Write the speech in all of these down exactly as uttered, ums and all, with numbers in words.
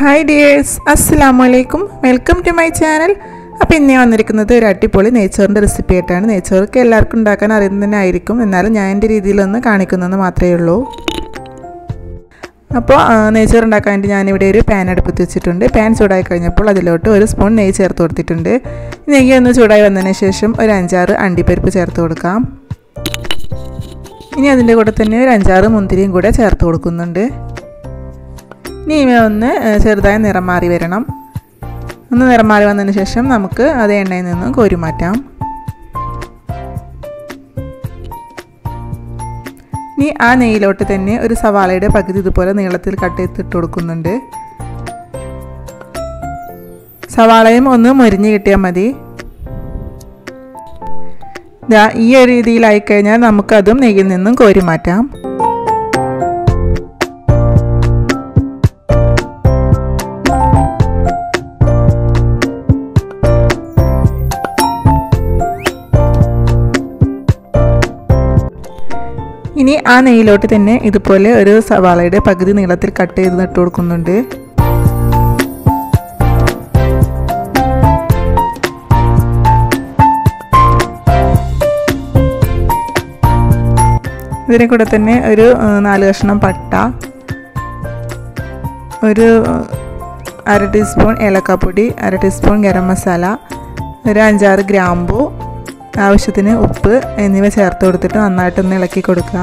Hi dears, Assalamualaikum. Welcome to my channel. അപ്പോൾ ഇന്ന് വന്നിരിക്കുന്നത് ഒരു അടിപൊളി നെയ്ച്ചോറിൻ്റെ റെസിപ്പി ആയിട്ടാണ്. നെയ്ച്ചോറൊക്കെ എല്ലാവർക്കും ഉണ്ടാക്കാൻ അറിയുന്നത് ആയിരിക്കും, എന്നാലും ഞാൻ എൻ്റെ രീതിയിലൊന്ന് കാണിക്കുന്നതെന്ന് മാത്രമേ ഉള്ളൂ. അപ്പോൾ നെയ്ച്ചോറ് ഉണ്ടാക്കാൻ വേണ്ടി ഞാനിവിടെ ഒരു പാൻ അടുപ്പത്ത് വെച്ചിട്ടുണ്ട്. പാൻ ചൂടായി കഴിഞ്ഞപ്പോൾ അതിലോട്ട് ഒരു സ്പൂൺ നെയ്യ് ചേർത്ത് കൊടുത്തിട്ടുണ്ട്. നെയ്യ് ഒന്ന് ചൂടായി വന്നതിന് ശേഷം ഒരു അഞ്ചാറ് അണ്ടിപ്പരിപ്പ് ചേർത്ത് കൊടുക്കാം. ഇനി അതിൻ്റെ കൂടെ തന്നെ ഒരു അഞ്ചാറ് മുന്തിരിയും കൂടെ ചേർത്ത് കൊടുക്കുന്നുണ്ട്. ഇനി ഇവ ഒന്ന് ചെറുതായി നിറം മാറി വരണം. ഒന്ന് നിറം മാറി വന്നതിന് ശേഷം നമുക്ക് അത് എണ്ണയിൽ നിന്ന് കോരി മാറ്റാം. ഇനി ആ നെയ്യിലോട്ട് തന്നെ ഒരു സവാളയുടെ പകുതി ഇതുപോലെ നീളത്തിൽ കട്ട് ചെയ്തിട്ട് കൊടുക്കുന്നുണ്ട്. സവാളയും ഒന്ന് മൊരിഞ്ഞ് കിട്ടിയാൽ മതി. ഇതാ ഈ ഒരു രീതിയിലായി കഴിഞ്ഞാൽ നമുക്കതും നെയ്യിൽ നിന്നും കോരി മാറ്റാം. ഇനി ആ നെയ്യിലോട്ട് തന്നെ ഇതുപോലെ ഒരു സവാളയുടെ പകുതി നീളത്തിൽ കട്ട് ചെയ്ത് ഇട്ട് കൊടുക്കുന്നുണ്ട്. ഇതിനെ കൂടെ തന്നെ ഒരു നാല് കഷ്ണം പട്ട, ഒരു അര ടീസ്പൂൺ ഏലക്കാപ്പൊടി, അര ടീസ്പൂൺ ഗരം മസാല, ഒരു അഞ്ചാറ് ഗ്രാമ്പു, ആവശ്യത്തിന് ഉപ്പ് എന്നിവ ചേർത്ത് കൊടുത്തിട്ട് നന്നായിട്ടൊന്ന് ഇളക്കി കൊടുക്കുക.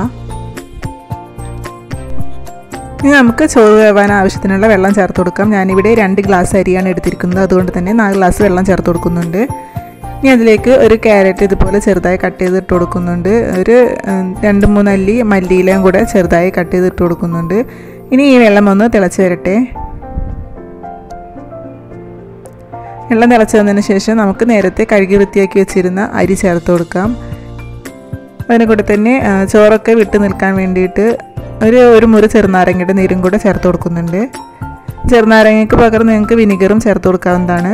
ഇനി നമുക്ക് ചോറ് വേവാൻ ആവശ്യത്തിനുള്ള വെള്ളം ചേർത്ത് കൊടുക്കാം. ഞാനിവിടെ രണ്ട് ഗ്ലാസ് അരിയാണ് എടുത്തിരിക്കുന്നത്, അതുകൊണ്ട് തന്നെ നാല് ഗ്ലാസ് വെള്ളം ചേർത്ത് കൊടുക്കുന്നുണ്ട്. ഇനി അതിലേക്ക് ഒരു ക്യാരറ്റ് ഇതുപോലെ ചെറുതായി കട്ട് ചെയ്തിട്ട് കൊടുക്കുന്നുണ്ട്. ഒരു രണ്ട് മൂന്ന് അല്ലി മല്ലിയിലയും കൂടെ ചെറുതായി കട്ട് ചെയ്തിട്ട് കൊടുക്കുന്നുണ്ട്. ഇനി ഈ വെള്ളം ഒന്ന് തിളച്ച് വരട്ടെ. വെള്ളം തിളച്ച് വന്നതിന് ശേഷം നമുക്ക് നേരത്തെ കഴുകി വൃത്തിയാക്കി വെച്ചിരുന്ന അരി ചേർത്ത് കൊടുക്കാം. അതിനെ കൂടെ തന്നെ ചോറൊക്കെ വിട്ട് നിൽക്കാൻ വേണ്ടിയിട്ട് ഒരു ഒരു മുറി ചെറുനാരങ്ങയുടെ നീരും കൂടെ ചേർത്ത് കൊടുക്കുന്നുണ്ട്. ചെറുനാരങ്ങയ്ക്ക് പകരം നിങ്ങൾക്ക് വിനിഗറും ചേർത്ത് കൊടുക്കാവുന്നതാണ്.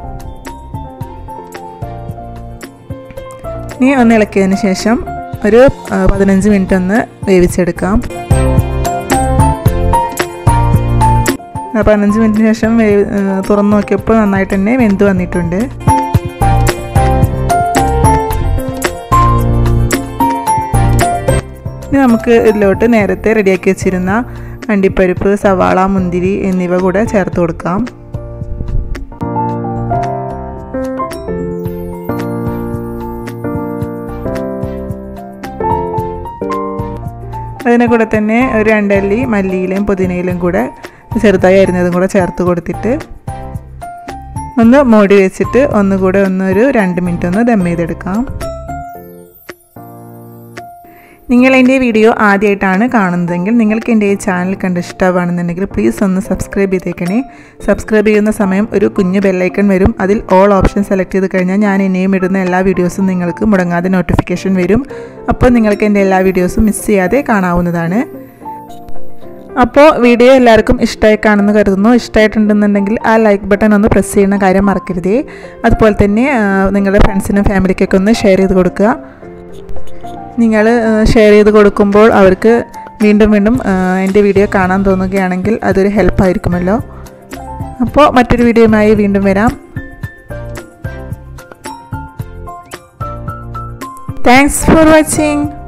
ഇനി ഒന്ന് ഇളക്കിയതിന് ശേഷം ഒരു പതിനഞ്ച് മിനിറ്റ് ഒന്ന് വേവിച്ചെടുക്കാം. പതിനഞ്ച് മിനിറ്റിന് ശേഷം തുറന്നു നോക്കിയപ്പോൾ നന്നായിട്ട് തന്നെ വെന്ത് വന്നിട്ടുണ്ട്. ഇനി നമുക്ക് ഇതിലോട്ട് നേരത്തെ റെഡിയാക്കി വെച്ചിരുന്ന അണ്ടിപ്പരിപ്പ്, സവാള, മുന്തിരി എന്നിവ കൂടെ ചേർത്ത് കൊടുക്കാം. അതിനെ കൂടെ തന്നെ ഒരു രണ്ടല്ലി മല്ലിയിലയും പുതിനയിലും കൂടെ ചെറുതായി അരിഞ്ഞതും കൂടെ ചേർത്ത് കൊടുത്തിട്ട് ഒന്ന് മൂടി വെച്ചിട്ട് ഒന്നുകൂടെ ഒന്നൊരു രണ്ട് മിനിറ്റ് ഒന്ന് ദം ചെയ്തെടുക്കാം. നിങ്ങൾ എൻ്റെ വീഡിയോ ആദ്യമായിട്ടാണ് കാണുന്നതെങ്കിൽ നിങ്ങൾക്ക് എൻ്റെ ഈ ചാനൽ കണ്ട് ഇഷ്ടമാണെന്നുണ്ടെങ്കിൽ പ്ലീസ് ഒന്ന് സബ്സ്ക്രൈബ് ചെയ്തേക്കണേ. സബ്സ്ക്രൈബ് ചെയ്യുന്ന സമയം ഒരു കുഞ്ഞു ബെല്ലൈക്കൺ വരും. അതിൽ ഓൾ ഓപ്ഷൻ സെലക്ട് ചെയ്ത് കഴിഞ്ഞാൽ ഞാൻ ഇനിയും ഇടുന്ന എല്ലാ വീഡിയോസും നിങ്ങൾക്ക് മുടങ്ങാതെ നോട്ടിഫിക്കേഷൻ വരും. അപ്പോൾ നിങ്ങൾക്ക് എൻ്റെ എല്ലാ വീഡിയോസും മിസ് ചെയ്യാതെ കാണാവുന്നതാണ്. അപ്പോൾ വീഡിയോ എല്ലാവർക്കും ഇഷ്ടമായി കാണുമെന്ന് കരുതുന്നു. ഇഷ്ടമായിട്ടുണ്ടെന്നുണ്ടെങ്കിൽ ആ ലൈക്ക് ബട്ടൺ ഒന്ന് പ്രസ് ചെയ്യുന്ന കാര്യം മറക്കരുതേ. അതുപോലെ തന്നെ നിങ്ങളുടെ ഫ്രണ്ട്സിനും ഫാമിലിക്കൊക്കെ ഒന്ന് ഷെയർ ചെയ്ത് കൊടുക്കുക. നിങ്ങൾ ഷെയർ ചെയ്ത് കൊടുക്കുമ്പോൾ അവർക്ക് വീണ്ടും വീണ്ടും എൻ്റെ വീഡിയോ കാണാൻ തോന്നുകയാണെങ്കിൽ അതൊരു ഹെൽപ്പായിരിക്കുമല്ലോ. അപ്പോൾ മറ്റൊരു വീഡിയോയുമായി വീണ്ടും വരാം. Thanks for watching.